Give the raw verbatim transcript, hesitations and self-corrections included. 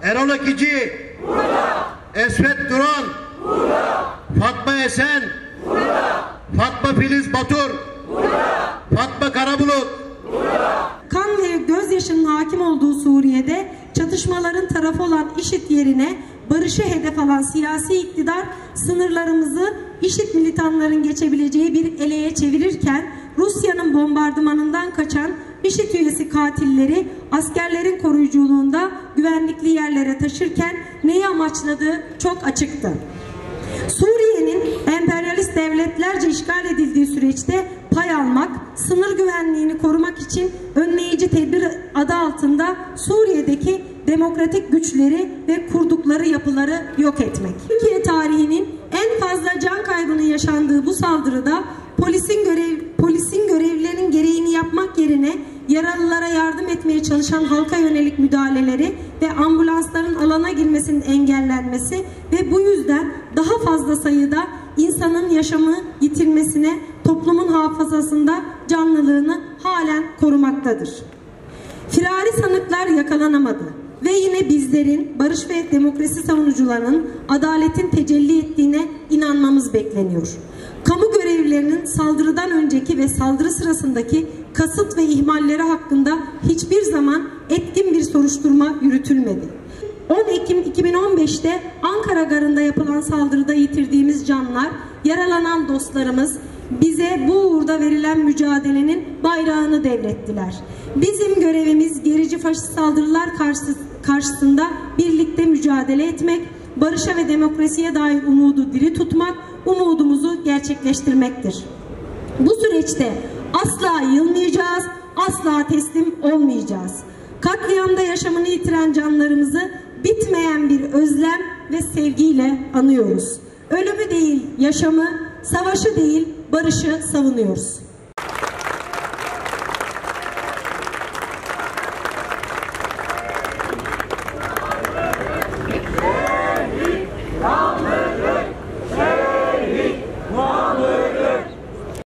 Erol Ekici. Burada. Esvet Duran. Burada. Fatma Esen. Burada. Fatma Filiz Batur. Burada. Fatma Karabulut. Burada. Kan ve gözyaşının hakim olduğu Suriye'de çatışmaların tarafı olan IŞİD yerine barışı hedef alan siyasi iktidar sınırlarımızı IŞİD militanların geçebileceği bir eleye çevirirken Rusya'nın bombardımanından kaçan IŞİD üyesi katilleri askerlerin koruyuculuğunda güvenlikli yerlere taşırken neyi amaçladığı çok açıktı. Suriye'nin emperyalist devletlerce işgal edildiği süreçte pay almak, sınır güvenliğini korumak için önleyici tedbir adı altında Suriye'deki demokratik güçleri ve kurdukları yapıları yok etmek. Türkiye tarihinin en fazla can kaybının yaşandığı bu saldırıda polisin görev polisin görevlerinin gereğini yapmak yerine yaralılara yardım etmeye çalışan halka yönelik müdahaleleri ve ambulansların alana girmesinin engellenmesi ve bu yüzden daha fazla sayıda insanın yaşamı yitirmesine toplumun hafızasında canlılığını halen korumaktadır. Firari sanıklar yakalanamadı ve yine bizlerin, barış ve demokrasi savunucularının adaletin tecelli ettiğine inanmamız bekleniyor. Kamu görevlilerinin saldırıdan önceki ve saldırı sırasındaki kasıt ve ihmalleri hakkında hiçbir zaman etkin bir soruşturma yürütülmedi. on Ekim iki bin on beş'te Ankara Garı'nda yapılan saldırıda yitirdiğimiz canlar, yaralanan dostlarımız bize bu uğurda verilen mücadelenin bayrağını devrettiler. Bizim görevimiz gerici faşist saldırılar karşısında birlikte mücadele etmek, barışa ve demokrasiye dair umudu diri tutmak, umudumuzu gerçekleştirmektir. Bu süreçte asla yılmayacağız, asla teslim olmayacağız. Katliamda yaşamını yitiren canlarımızı bitmeyen bir özlem ve sevgiyle anıyoruz. Ölümü değil yaşamı, savaşı değil barışı savunuyoruz.